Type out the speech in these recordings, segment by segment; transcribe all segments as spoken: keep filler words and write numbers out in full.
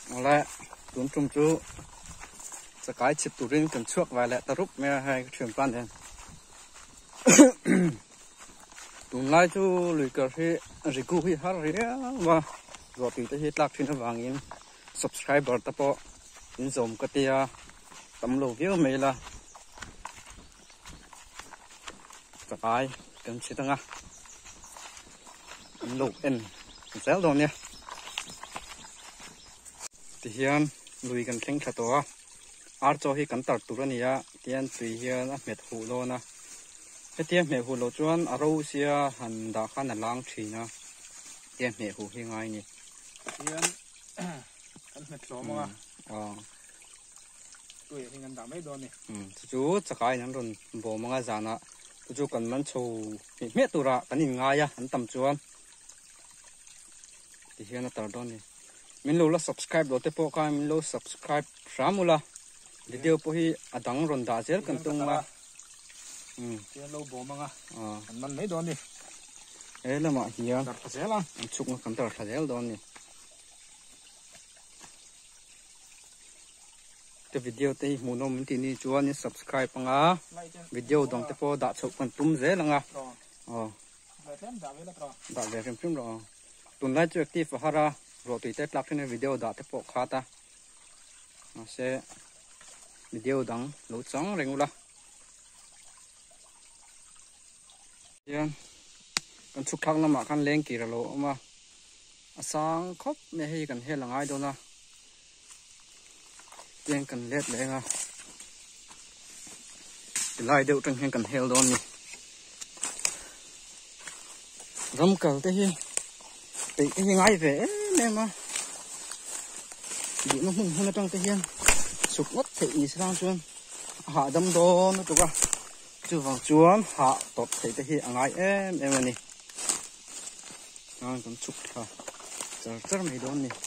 lại tuấn trung chú sẽ cái chip tủ riêng cần chuộc vài lẹ ta rút mẹ hai cái chuyện plan này tuấn lại chú lười cờ thì rì cú hi hát rì mà rồi tùy tới hết lạc thì nó vàng in subscriber ta po in zoom cái tia tấm lô view mấy là sẽ cái cần chỉ tăng à lục in dễ rồi nha thì hiện lùi cần khen khát to ar cho hi kan tar tur ania tian tui hian a met hu lo na hetian me hu lo chuan aro sia han da khan alang thina tian me hu hi ngai ni tian kan met lo ma a tui hi ngan da mai do ni um chu chakai nan ron bo manga jana chu kan man chu me tura kan in ngai ya an tam chuan thì hiện nó tao đó nè mình lâu là subscribe đó thế po cái mình lâu subscribe ramula video po hi adang ron da zel kan tung ma um thì lâu bố mang à à anh mình mấy đòn đi ấy là mà hiện đặt cái zel à anh chụp nó kan tar thà zel đó nè cái video tây muốn nó mình tin đi chuan ni subscribe panga video dong thế po đã chụp kan tum zel langa ờ đã về phim phim rồi tuần lại chưa active hara rồi tùy tới plug trên video đã tiếp tục khá ta nó sẽ video đăng lối trắng rèn la yên con chụp thằng nó mà con lên kỳ rồi lộ mà sáng khóc mẹ hay cần hết là ai đâu na yên cần lết lên à lại đều trong hen cần heo đâu nè râm cầu thế hi thì cái ngay về nên mà bị nó hung hung trong cái hiên sụp mất thì như sao chuan hạ đâm đô nó tụi con chưa vào chuan hạ tốt thì cái hiên ngay em em này rồi còn chụp thôi giờ rất mấy đón này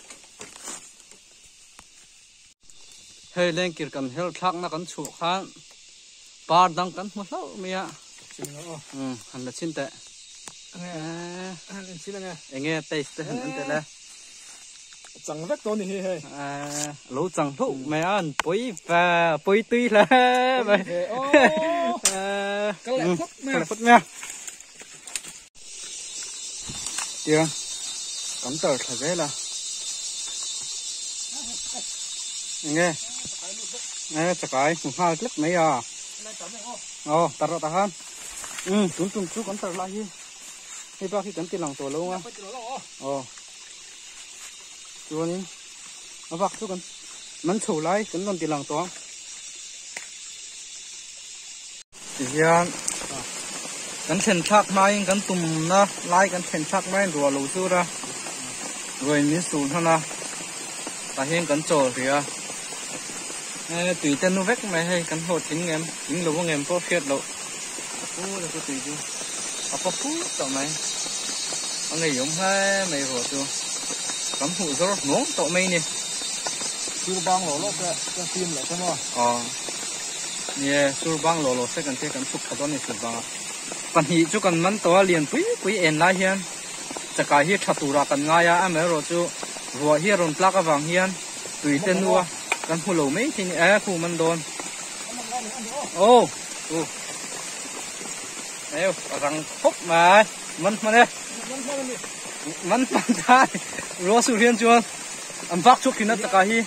hay lên kia cần heo thang nó còn chụp khăn ba đang cần một lâu mày ạ ừ hẳn là xin tệ à anh xin nghe nghe taste hình anh tệ là chẳng rất to này hay à lẩu chẳng thụ mày ăn bối và bối tươi là mày cái lẽ phút cái lẽ phút nha chưa cắm tờ thật dễ là nghe nghe chả cái cũng hai clip mấy à ồ tao rồi tao hơn ừ chúng chúng chú cắm tờ lại đi hay bao khi cắm tiền lòng tổ luôn á ồ chú đi nó vắt chú cần mình thủ lại cắm lòng tiền lòng tổ thì hiện cắm thèn thác mai cắm tùm na lại cắm thèn thác mai rùa lù chú ra rồi mình xuống thôi na ta hiện cắm trổ thì à tùy tên nó vét mày hay cắm hồ chính em chính lù em có phiệt lộ ô là có tùy chú à có phú tao mày ông này giống hai mày hồ chú cắm hụi rất nóng tao mày nè chưa băng lỗ lỗ cái cái phim lại thế mà ờ nè chưa băng lỗ lỗ sẽ cần thêm cắm chụp thật đó nè chụp băng còn hi chú cần mắn to liền quý quý em lại hiềnจะกายhi thật tụ ra cần ngay à em rồi chú vừa hi rồi plug cái vàng hiền tùy tên nuôi cần hụi lỗ mấy thì é khu mình đồn ô ô Eo, răng khúc mà mình mà đây mình mình thay rùa sưu riêng chuan ăn vác chút khi nó tất cả hi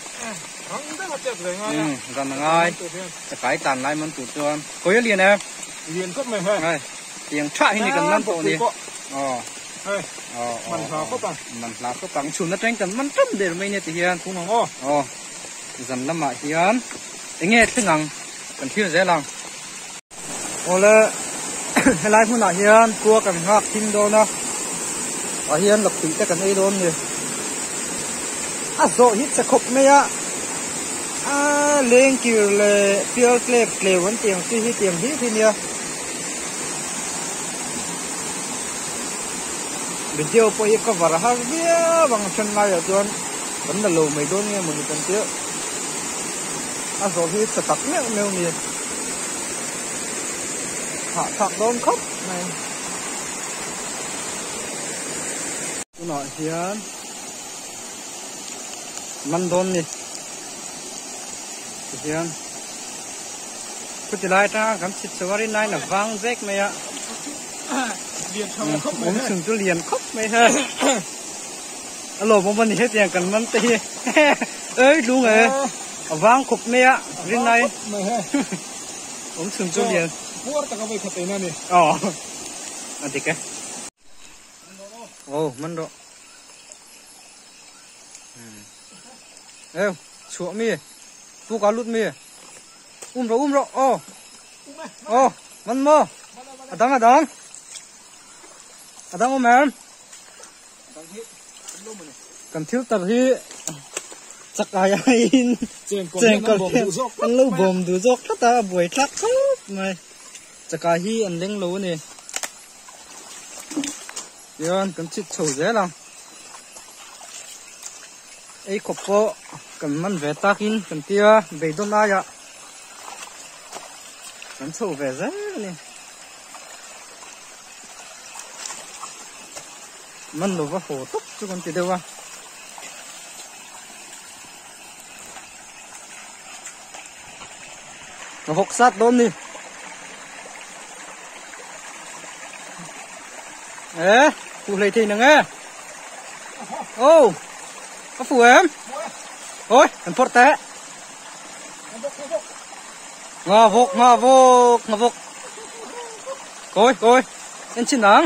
ừ gần là ngay cái tàn lại mình tụt chuan có ý liền em liền cấp mày hay tiền chạy thì cần năm bộ đi ờ ờ mình là khúc bằng mình là khúc bằng chuột nó tranh cần mình trâm để mình như thế hiền cũng không ô ờ dần lắm mà hiền nghe thế nào cần thiếu dễ lòng ô lê hay lại muốn nói hiền cua cần học tin đô nó ở hiền lập tỷ tất cả đây đôn gì à rồi hít sẽ khục mấy á à lên kiểu là tiêu lệ lệ vẫn tiền suy hít tiền hít thì nhiều video po có vara har bia bằng chân lai ở tuần vẫn là lù mấy đôn nghe một tuần tiếc à rồi hít sẽ tắt mẹ mèo nhiều hạ thạc đôn khóc này nói hiền มันโดนนี่เฮียนกูจะไล่จ้าคำชิดสวัสดีนายน่ะวางเซ็กไหมอะเรียนทำครบไหมผมถึงจะเรียนครบไหมฮะอารมณ์ผมวันนี้เฮ็ดอย่างกันมันตีเอ้ยลุงเอ๋วางครบไหมอะรินนายไม่ให้ผมถึงจะเรียนพูดแต่ก็ไม่ขัดใจนั่นนี่อ๋ออันที่แกโอ้มันโดเอ้าชัวมีผู้การลุดมีอุ้มเราอุ้มเราโอ้โอ้มันโมอดังอดังอดังโอ้แม่กันทิวตะที่จักรยานเจงกันกันลูกบ่มดูจกถ้าตาบวยทักเขาไม่จักรยานอันเล็งรู้นี่ย้อนกันชิดถูเสียแล้วไอ้ขบโปกันมันเวตากินกันเตี้ยเบดนายะกันถูเวเซนี่มันรู้ว่าโหตุ๊กจุกันติดเดียวมาหกสัตว์โดนนี่เอ๊ะกูเลยทีหนึ่งเอ๊ะโอ้ก็ฝูเอ็มโอ้ยมันพอดแต่งอพกงอพกงอพกโกยโกยเป็นชิ้นหนัง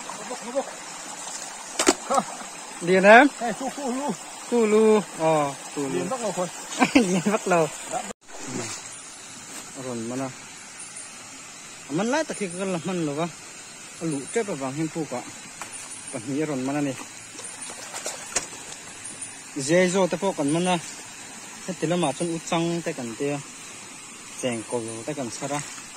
เรียนนะสู้สู้ลูสู้ลูอ๋อสู้ลูเรียนบักเราคนเรียนบักเราอร่อยมันนะมันไล่ตะกี้กันละมันหรอวะลูกเจ็บไปบางแห่งผู้กะปัญหาอร่อยมันนี่เจ้าโจ้แต่พวกกันมันนะถ้าติละมาจนอุจังแต่กันเดียวแจงกูแต่กันซะละ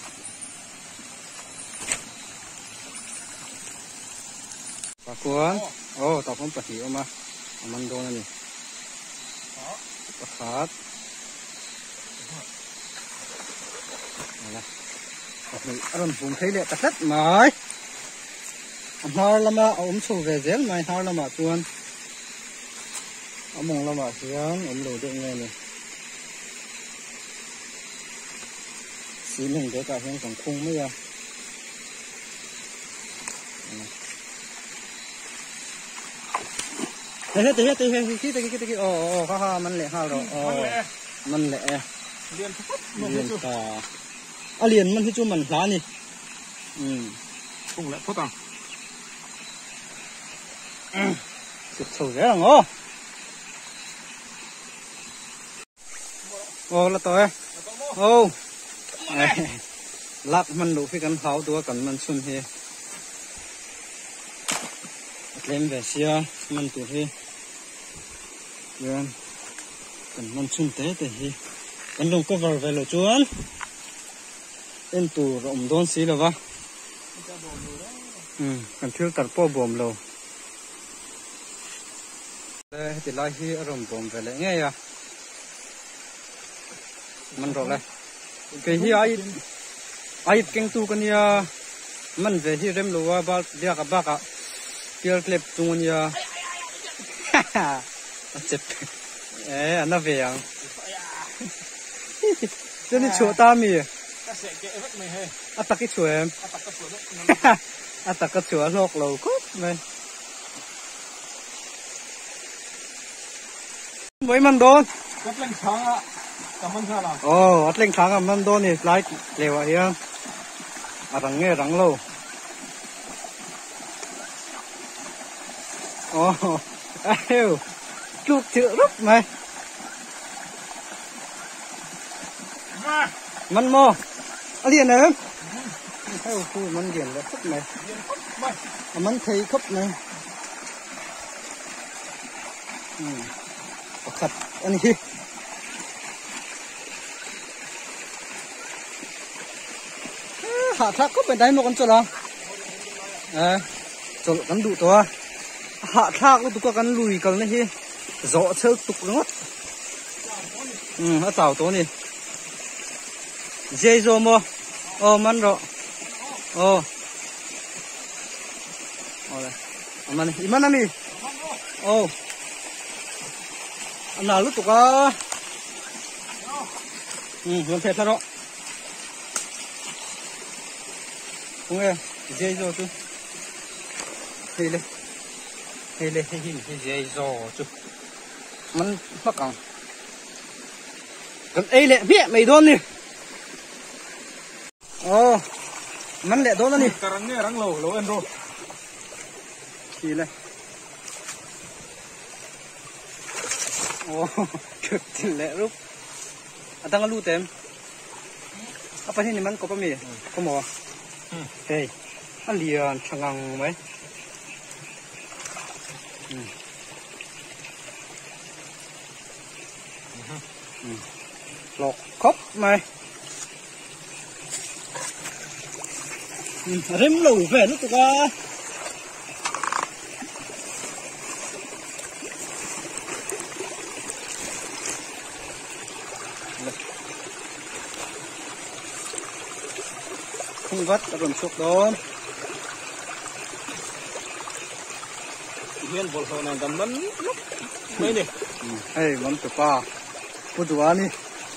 ปากกวนโอ้ตอบผมปะหิวมามันโดนนี่ปะขาดอะไรอารมณ์ผมใช้เละตะเล็ดไหมฮาร์ลมาอมสูเวเซลไหมฮาร์ลมาชวนอมองละมาเสียงอมดูได้ไงเนี่ยสีหนึ่งเดี๋ยวกับเพียงของคุ้งไม่ยาเฮ้ยเฮ้ยเฮ้ยเฮ้ยเฮ้ยคิดตะกี้คิดตะกี้โอ้โอ้ฮ่าฮ่ามันเละฮ่าเราโอ้มันเละเรียนเรียนตาอ่ะเรียนมันที่จุ่มมันร้านนี่อืมกุ้งและพุทธังสุดสุดแล้วเหรอโอ้ละตัวโอ้ลักมันดูพี่กันเขาตัวกันมันสุ่มเฮเล่นแบบเสียมันตัวเฮยันกันมันสุ่มเตะเตะเฮกันลงก็วาร์เวลจวนเป็นตัวอมโดนสีหรอวะอืมกันทิวตัดป้อบอมเราเลยติดไล่ที่อารมณ์บอมไปเลยไงอะมันรอเลยไปที่ไอ้ไอ้เก่งตัวกันเนี่ยมันไปที่เริ่มรู้ว่าบ้าเดียกับบ้ากับเกี่ยวกับตัวเนี่ยฮ่าฮ่าเจ็บเอ๊ะอันนั้นเวียงเจ้านี่ชัวตามีอัตตะกิชัวอัตตะกิชัวโลกเราก็ไม่ไม่มันโดนก็เล่นช้างอ่ะกับมันช้างโอ้อัดเล่นช้างกับมันโดนนี่ไล่เร็วอ่ะยังรังเงี้ยรังโลโอ้เอ้าลูกเจือรุบไหมมันโมอะไรเนี่ยเอ้าพูดมันเรียนแล้วคุบไหมมันทีคุบไหมอืมขัดอันนี้หาทักก็เป็นได้หมดกันจุดละเออจุดกันดูตัวหาทักก็ตุกกันลุยกันเลยที่โจเชือกตุกงดอืมถ้าเต่าตัวนี้เจโจโมโอ้มันรอโอ้โอ้เลยมันอีมันนั่นนี่โอ้ anh nào lúc tụi có ừ vẫn phê thật đó không nghe dây rồi chứ đi lên đi lên đi lên dây rồi chứ mình mắc cẳng còn ấy lệ mẹ mày đôn đi ồ mình lệ đôn đi cái răng này răng lẩu lẩu ăn rồi đi lên ồ cực thì lệ lúc à tăng cái lu tem apa sih ni man ko pa mi ko mo hey anh liền chẳng ngang mấy lọt khóc mày rếm lù về lúc tụi con không vắt đã còn sụp đó hiền bột hồ này cầm bắn mấy nè hey mắm tụi pa bút đũa đi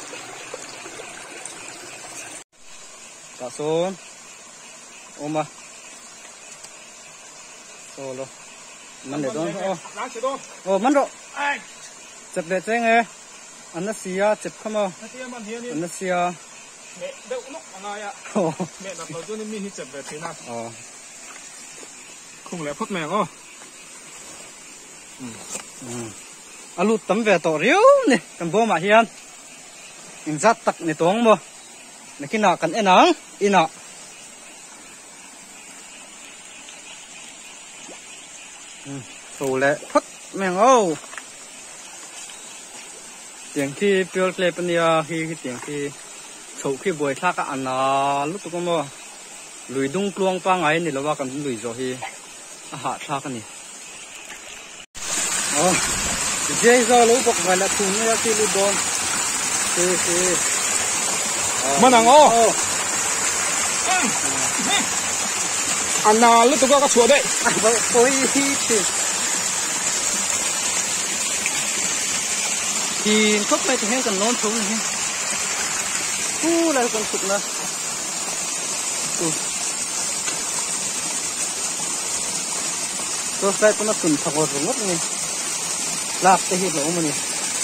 cả số ôm mà ô lo mình để đó ô ô mình rồi chụp để chơi nghe anh nó xìa chụp không à anh nó xìa mẹ đậu lúc anh ạ mẹ đặt đầu cho nên mình chụp về thế nào không lẽ phốt mẹ ô alu tấm về tổ riếu nè cầm bô mà hiền mình giặt tắc này toang mà này khi nào cần ăn nắng in nọ sầu lệ phất mèng ô tiếng khi biểu lệ bên nhà khi tiếng khi sầu khi buổi thác cả anh à lúc tụi con mà lùi đông luang pa ngay này làว่ากันlùi rồi thì hạ thác cái này ờ dây do lũ bọc phải là thùng ra khi lũ bom thì thì mà nàng ô anh nào lúc tụi con có chuột đấy ôi thì thì khóc này thì hay cần nón xuống này u là còn sụp nữa tôi sẽ có nó sụn thọc vào rồi ngất này lạp cái hết lỗ mà nè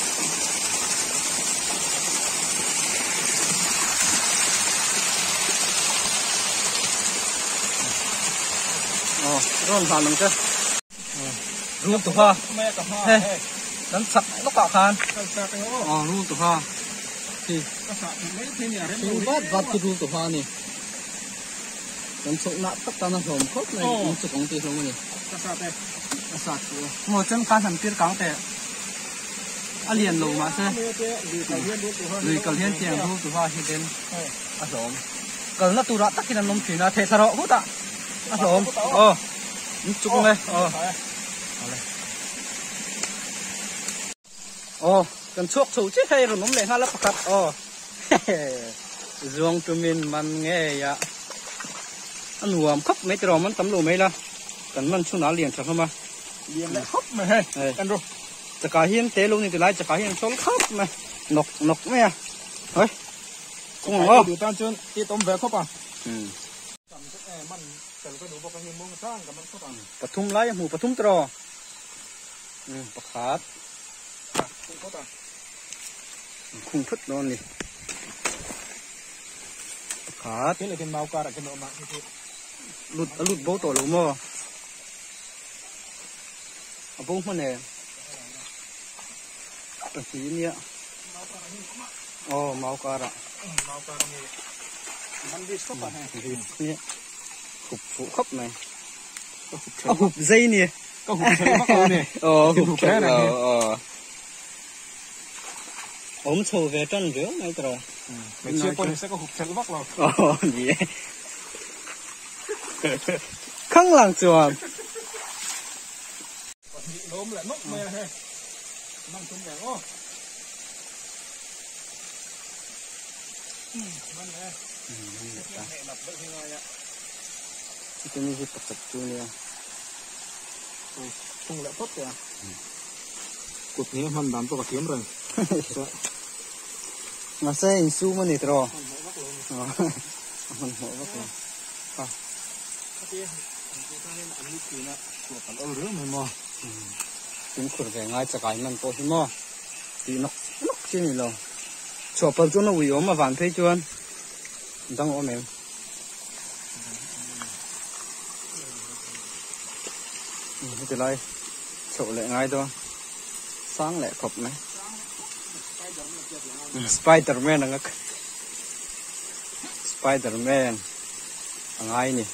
ờ rồi phản ứng chứ rùa tụi ha hey đánh sập nó cọ khan ờ rùa tụi ha thì chúng bắt vặt cái rùa tụi ha nè đánh sụn nát tất cả nó hòm khóc này cũng sụn công ty không nè sạt một chân cá sắn tiết cắn tệ anh liền lù mà thế lùi cầu hiên tiền thu từ hoa hiện đến à sớm cầu nó tụ ra tắc khi nó nông thủy nó thể sao hút à à sớm ờ chụp này ờ ờ cần chuộc thủ chứ hay rồi nông lên hai lớp cắt ờ dương tụi mình man nghe ya anh huam khóc mấy cái đó mình tắm lù mấy la cần mình xuống nó liền chắc không mà liền lại khóc mà hay ăn rồi จะกาเฮียนเตลุนี่จะไล่จะกาเฮียนชนครับไหมนกนกไหมอ่ะเฮ้ยกุ้งเหรอดูตอนจนที่ต้มแบบเข้าป่ะอืมมันแต่ก็ดูบอกว่าเฮียมงสร้างกับมันเข้าป่ะปทุมไล่หมูปทุมตรออืมปลาขาดเข้าป่ะคุ้งพุดนอนนี่ปลาขาดที่เลยเป็นเมาการะเป็นออกมาที่ที่หลุดหลุดโบตัวหลุมอ่ะเอาปุ้งมันเนี่ยตัวสีเนี่ยอ๋อเมาการะเมาการะมีมันดิสเข้าป่ะฮะเนี่ยหุบหุบครับไหมเอาหุบใจเนี่ยก็หุบเฉยมากเลยเนี่ยอ๋อหุบแค่ไหนอ๋อผมโชว์เวทันเยอะไม่ตรอไม่เชื่อคนนี้สักก็หุบเฉยมากเลยอ๋อนี่ข้างหลังจวนล้มแหละนกแม่ฮะนั่งชมแหงโอ้มันแหละหลับได้ยังไงอ่ะ itu ni sih pecut tu ni. Tung lek pot ya. cộtนี้มันđàn to cả kiếm rồi mà xe hình su mà nịt rồi mình hộ bắt rồi à chúng khử về ngay cho cái mình tôi mà thì nó nó chứ gì đâu chùa bao nhiêu nó uy ốm mà vạn thế chuan đang ốm em thì lại chỗ lại ngay thôi sáng lại cọp này Spiderman ang Spiderman ang ai nè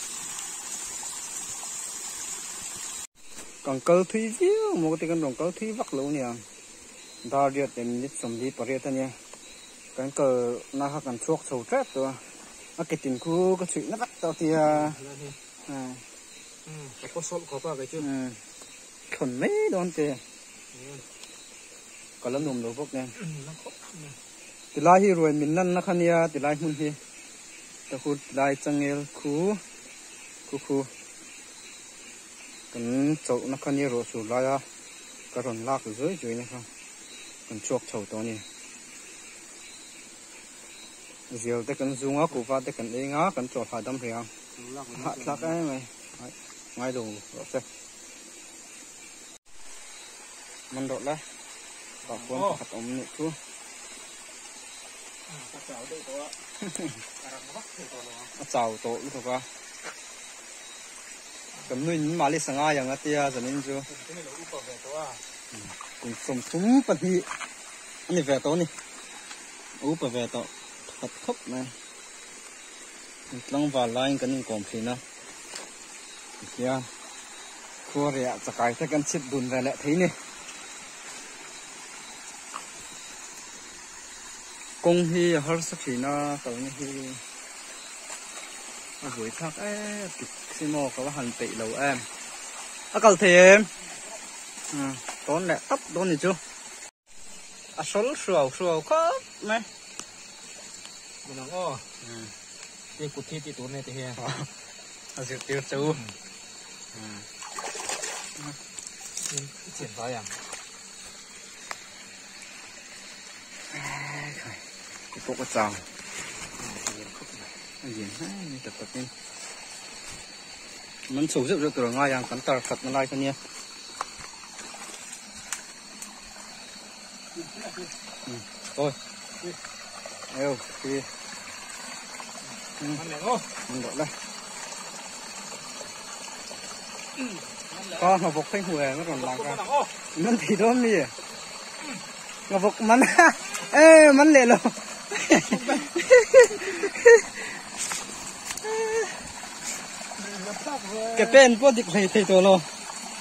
còn câu thủy phiêu một cái con đồng câu thủy vắt lũ nè đa điệt đến nhất sầm đi bờ ta nè cái cờ na ha cần chuộc sầu chết rồi à cái tình khu cái chuyện nó vắt tao thì à có sốt có bao cái chứ thuần mấy đón kìa còn lắm nồng đồ bốc nè từ lai hi rồi mình năn nó khania từ lai hun hi từ khu lai changel khu khu khu cần chậu nó khania rồi sủ lai à cái ròn lạc ở dưới dưới này không cần chuộc chậu to nè diều tới cần dùng á cụ va tới cần đi ngã cần chọt phải đâm rìa hạ lạc cái này ngay đồ rồi xem mình đột đấy có cuốn hạt ống nhựa chú chào tổ lúc đó cầm nuôi những mali sang ai yang tia cho nên chú cùng sum sum bật nhị này về tổ này úp về tổ thật khóc này lăng vào line cái những cổng phì nó kia khua rẻ chả cái thế cần chip đun về lại thấy nè công hi hơi sắc chỉ nó tàu như hi buổi thắc ấy xin mò có hành tị đầu em à cầu thì em à tốn lại tấp tốn gì chưa à số sầu sầu có này mình nói ô cái cột thi thì tốn này thì hè à sự tiêu chú triển khai à cái cục chảo cái gì hết tập tập lên mình sử dụng được từ ngay hàng cắn tờ thật nó lại cái nhé thôi yêu thì mình đợi đây có ngọc bộc phanh hùa nó còn làm cả mình thì đó mi ngọc bộc mình ê mình lẹ luôn cái pen bớt đi thấy thấy tôi luôn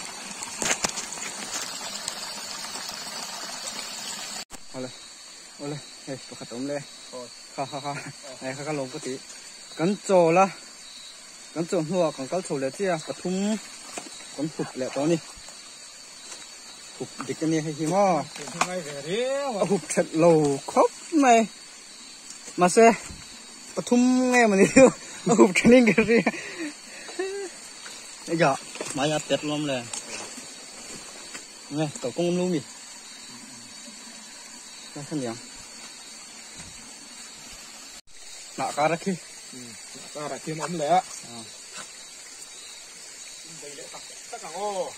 ole ole hey tôi khát ống lên ha ha ha này khát lồng cái tí cắn trò la cắn trò hoa còn cắn trò lẹ chứ à thùng con hụt lẹ to nè hụt đi cái này hay gì mà hụt thật lâu khóc này mà xe thùng nghe mà đi hụt cái này cái gì bây giờ máy áp tết luônเลยnghe cậu công luôn đi cái thân nhàng nạ cá ra khi cá ra khi ấm lẹ đây lẹ tắc tắc cả ô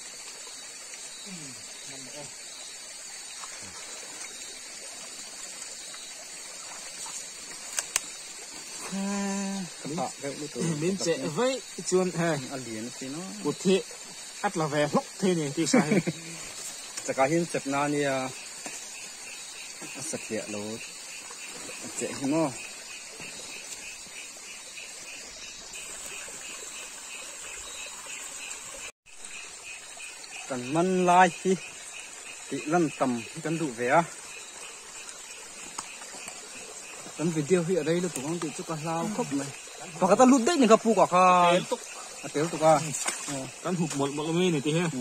đến sẽ với chuồn hè ăn liền thì nó một thế ắt là về lúc thế này thì sao จะการเห็นเจ็บนาเนี่ยสักเดียโลเจ็บหิมะกันมันลายที่ติลันต่ำกันดูเวียกันวิดีโอที่อะไรลูกผมติดจุกลาวครบเลยปกติลุดได้หนึ่งกระปุกอ่ะค่ะเตี๋ยวตุกอ่ะกันหุบหมดหมดเลยนี่ทีเฮ้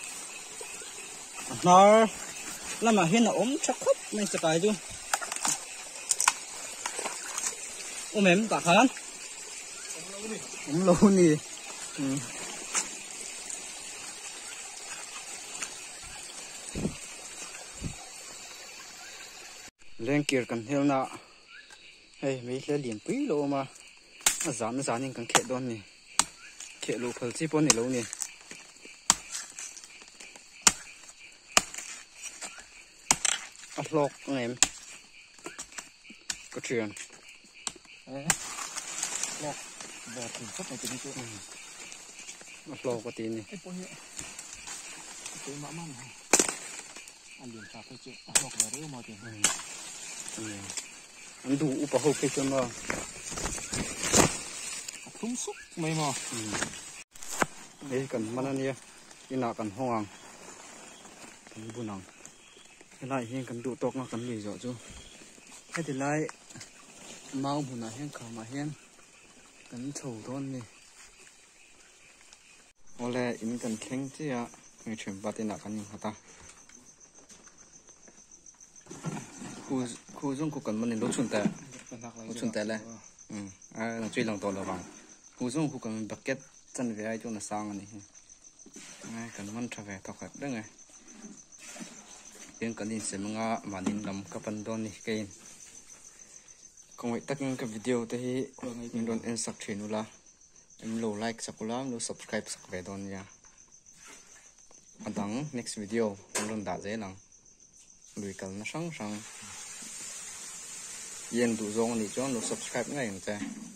nó là mà hiện là ốm chắc khóc mình sẽ cái chứ ôm em cả khán ốm lâu nè ừ. lên kia cần theo nọ hey mấy cái liền quý lô mà nó giảm nó giảm nhưng cần khệ đòn nè khệ lô phật chỉ bốn này lâu nè ấp lọc anh em có chuyện lọc bò thùng sắp này tính chưa ấp lọc có tiền nè cái bò nhẹ cái mã măng này anh liền phạt cái chuyện lọc vào đấy mà tiền anh đủ upa hộp cái chân mà thúng xúc mày mà đấy cần mana nia cái nào cần hoang cần buồn nòng cái này hiện cần đủ tóc nó cần gì rõ chứ cái thì lại mau buồn nào hiện khảo mà hiện cần sầu thôn nè oleh ini cần keng chứ à người chuyển bát tên nào cần những hạt khu khu dung khu cần mình đốt chuẩn tệ đốt chuẩn tệ này ừ à nó chơi lòng to là bằng khu dung khu cần bucket chân về ai chỗ là sang này ngay cần mình trở về thọc hạt đấy ngay hiện cần đi xem ngã mà đi nằm các phần đòn này cái không phải tất cái video thì mình đón em sắp chuyển luôn em lưu like sắp luôn lưu subscribe sắp về đón nha anh đăng next video em luôn đã dễ lắm lùi cần nó sáng sáng yên đủ rồi thì cho nó subscribe ngay người ta